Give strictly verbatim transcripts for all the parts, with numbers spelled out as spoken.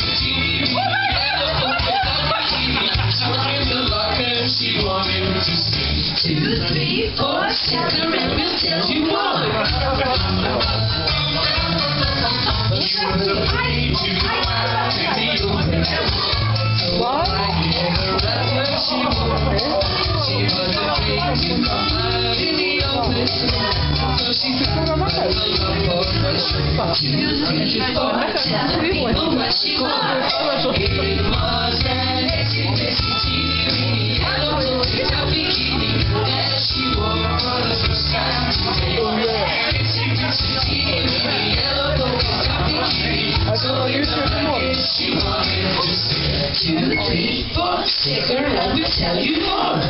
Two, three, four, step around, we'll tell you more. She was afraid to go out to the open. What? She was afraid to come out in the open. So she threw a love for pressure. Two, three, four, tell people what she wants. It was an itsy bitsy teeny yellow polka dot bikini that she wore for the first time today. Itsy bitsy teeny yellow polka dot bikini. So you know what she wanted to say. Two, three, four, stick around, we'll tell you more.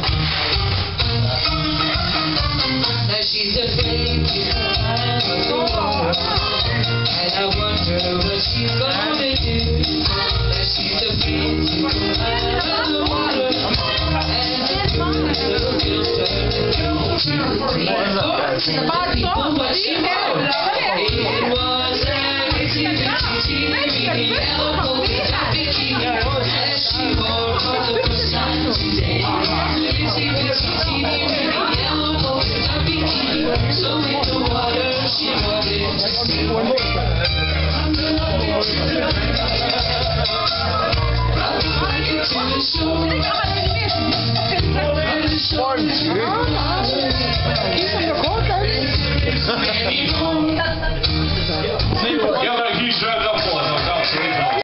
Now she's afraid to come out of the water, and I wonder what she's gonna do. Now she's afraid to come out of the water, and I wonder if she'll start to do. Two, three, four, tell people what she wants. It was an itsy bitsy teeny yellow polka dot bikini that she wore for the first time today. Itsy bitsy teeny yellow polka dot bikini, so in the water she wanted to see. To the shore, to the shore.